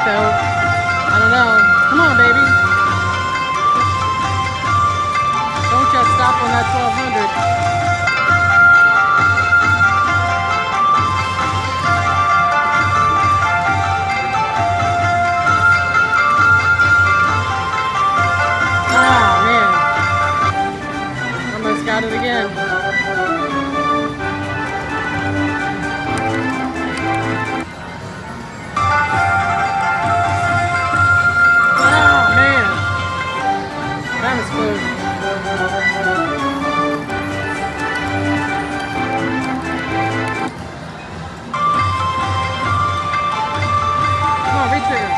though. I don't know. Come on, baby. Don't just stop on that 1200. Got it again. Oh man, that was close. Come on, retrigger.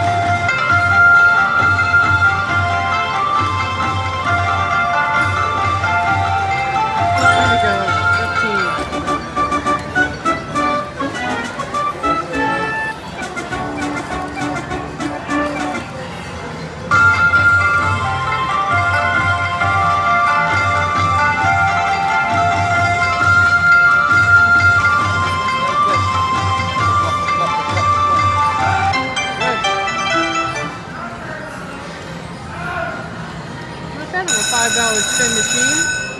$5 spin machine.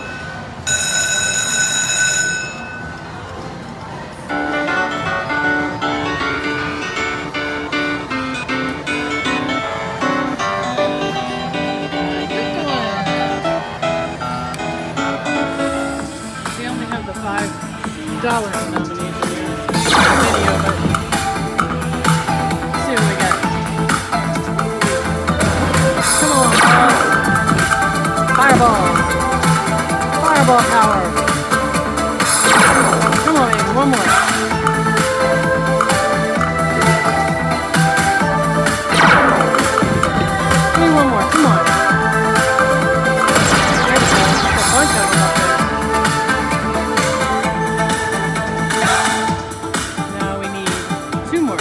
We only have the $5 nomination here. Video, but let's see what we got. Come on, Fireball! Fireball power! Come on, baby, one more. Give me one more, come on. There we go. There's a bunch of them up there. Now we need 2 more.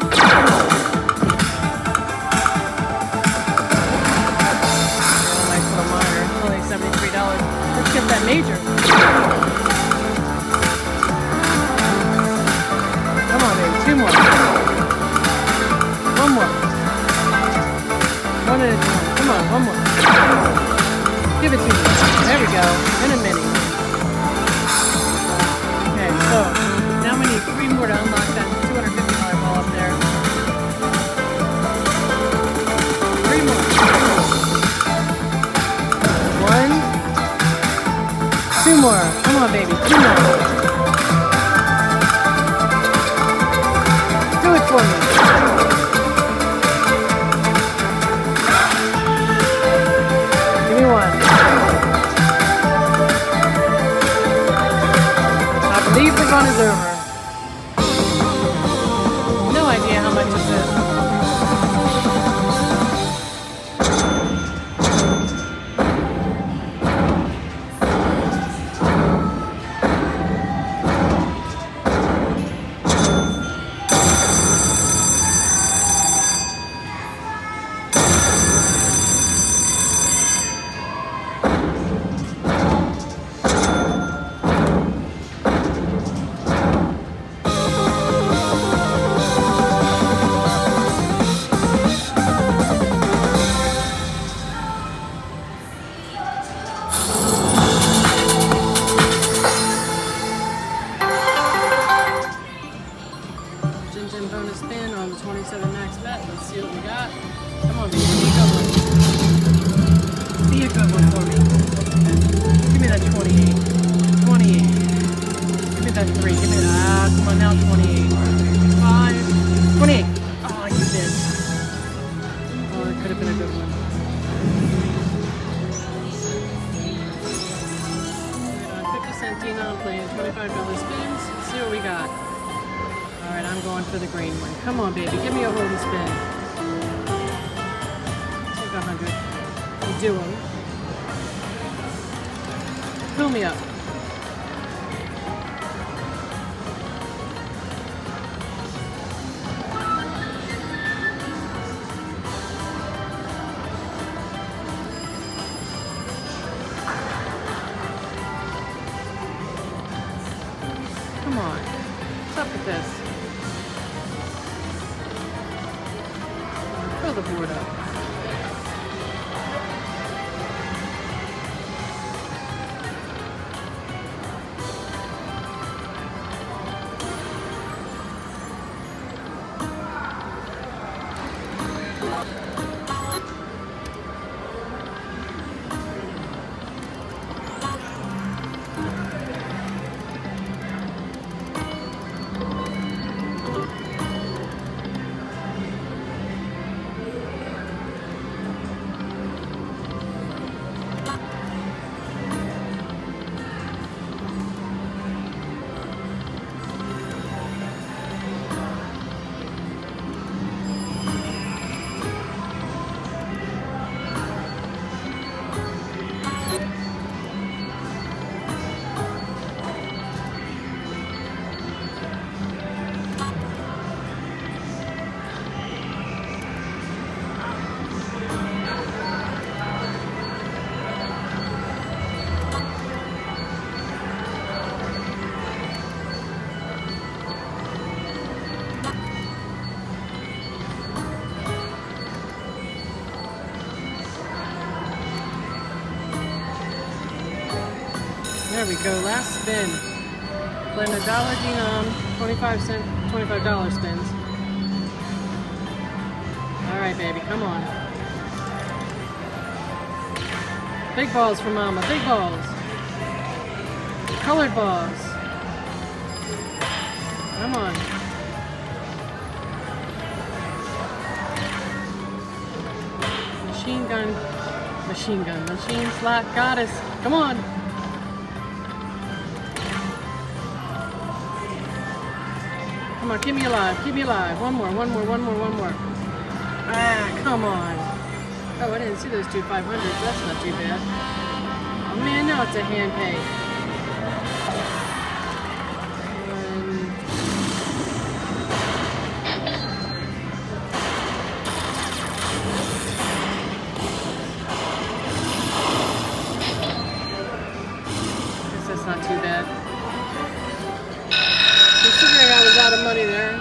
Let's get that major. Come on, baby. 2 more. 1 more. 1 at a time. Come on, 1 more. Give it to me. There we go. And a mini. Okay, so now we need 3 more to unlock that $250 ball up there. 3 more. 1. 2 more. Come on, baby. 2 more. Do it for me. Give me 1. I believe the run is over. No idea how much this is. Bonus spin on the 27 max bet. Let's see what we got. Come on, baby. Be a good one for me. Give me that 28. 28. Give me that 3. Give me that. Come on now, 28. 5. 28. Oh, you did. Oh, that could have been a good one. 50-cent Denon playing $25 spins. Let's see what we got. Alright, I'm going for the green one. Come on, baby. Give me a hold and spin. Take 100. You do them. Fill me up. Come on. What's up with this? There we go, last spin. Playing $1 denom, 25-cent, $25 spins. Alright baby, come on. Big balls for mama, big balls. Colored balls. Come on. Machine gun, machine slot goddess. Come on. Come on, keep me alive, keep me alive. One more. Ah, come on. Oh, I didn't see those two 500s. That's not too bad. Oh man, now it's a hand pay. Guess that's not too bad. Considering I was out of money there.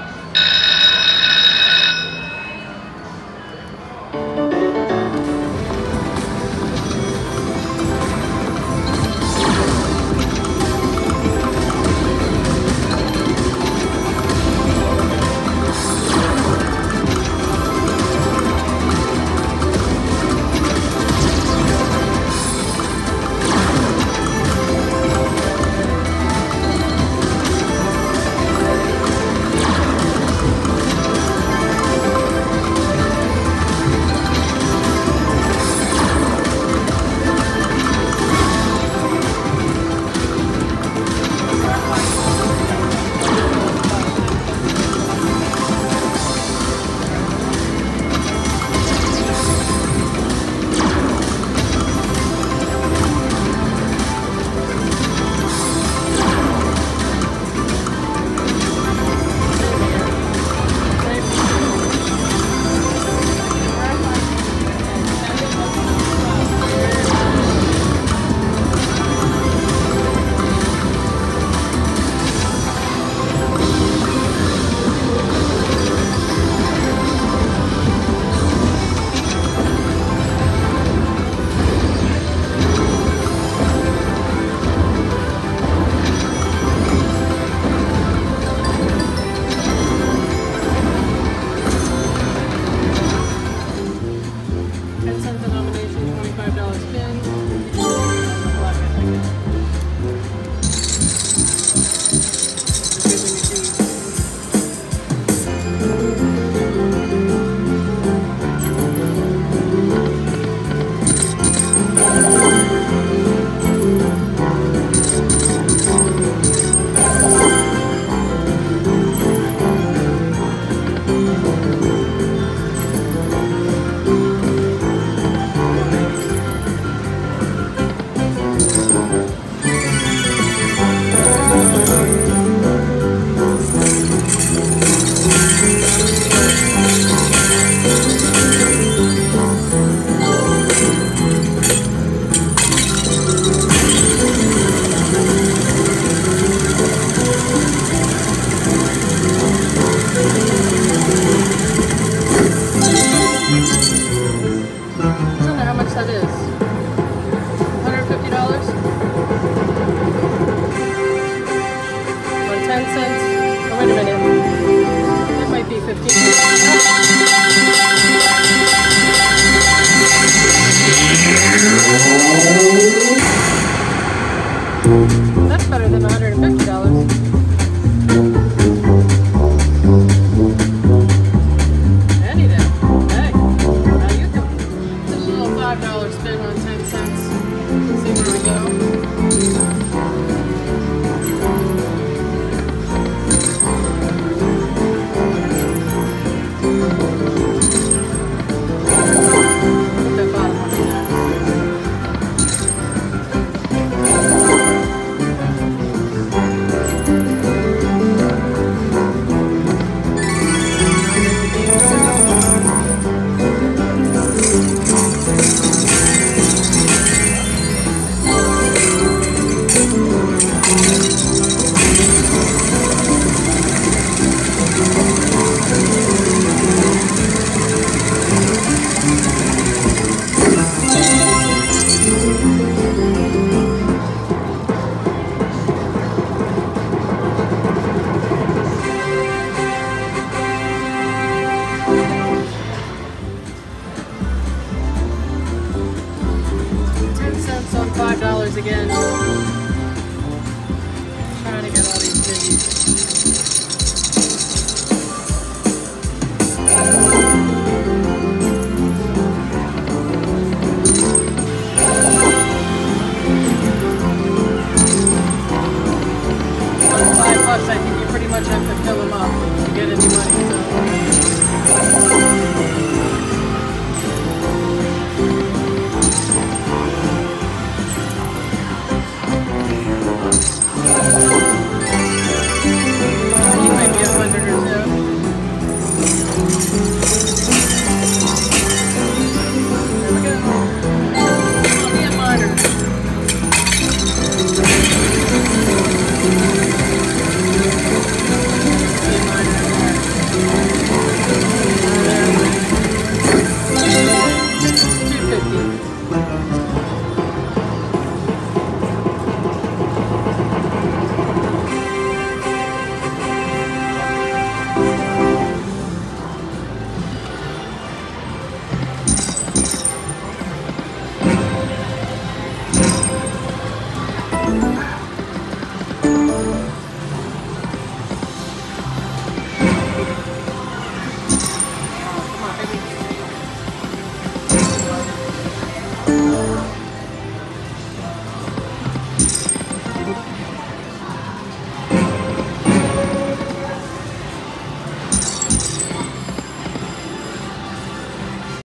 That's better than $150. Any day. Hey, how you doing? Just a little $5 spin on 10 cents. See where we go. again. Trying to get all these biggies.